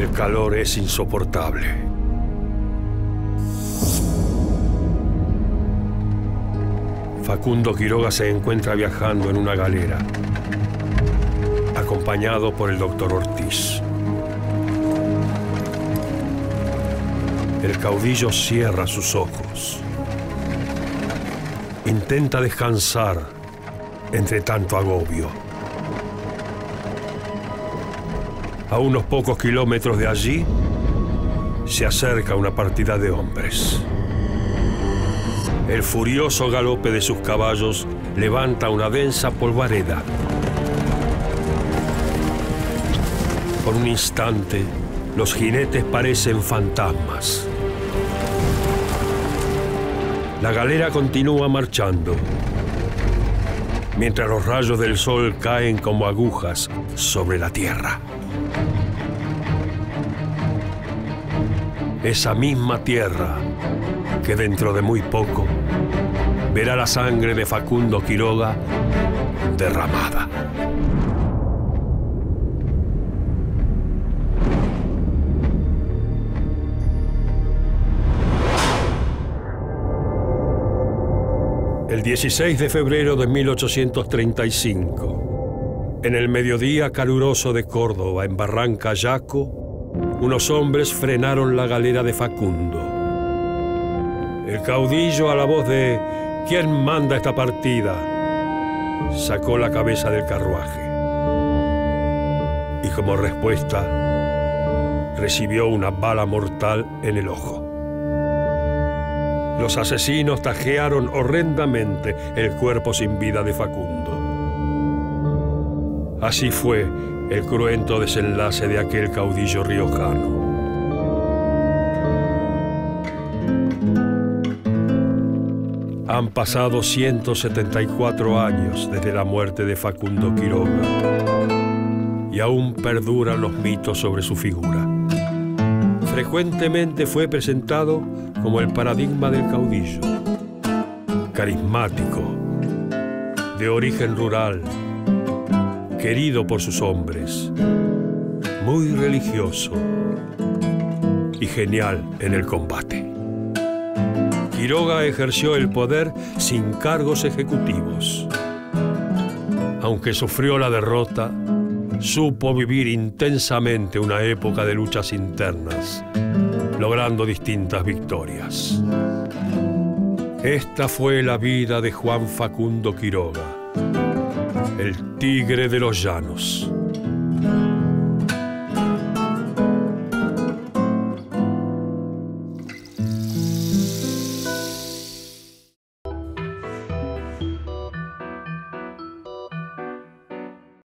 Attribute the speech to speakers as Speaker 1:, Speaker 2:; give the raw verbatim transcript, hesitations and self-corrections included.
Speaker 1: El calor es insoportable. Facundo Quiroga se encuentra viajando en una galera, acompañado por el doctor Ortiz. El caudillo cierra sus ojos. Intenta descansar entre tanto agobio. A unos pocos kilómetros de allí, se acerca una partida de hombres. El furioso galope de sus caballos levanta una densa polvareda. Por un instante, los jinetes parecen fantasmas. La galera continúa marchando, mientras los rayos del sol caen como agujas sobre la tierra. Esa misma tierra que dentro de muy poco verá la sangre de Facundo Quiroga derramada. El dieciséis de febrero de mil ochocientos treinta y cinco, en el mediodía caluroso de Córdoba, en Barranca Yaco, unos hombres frenaron la galera de Facundo. El caudillo, a la voz de ¿quién manda esta partida?, sacó la cabeza del carruaje. Y como respuesta, recibió una bala mortal en el ojo. Los asesinos tajearon horrendamente el cuerpo sin vida de Facundo. Así fue el cruento desenlace de aquel caudillo riojano. Han pasado ciento setenta y cuatro años desde la muerte de Facundo Quiroga y aún perduran los mitos sobre su figura. Frecuentemente fue presentado como el paradigma del caudillo, carismático, de origen rural, querido por sus hombres, muy religioso y genial en el combate. Quiroga ejerció el poder sin cargos ejecutivos. Aunque sufrió la derrota, supo vivir intensamente una época de luchas internas, logrando distintas victorias. Esta fue la vida de Juan Facundo Quiroga, el tigre de los llanos.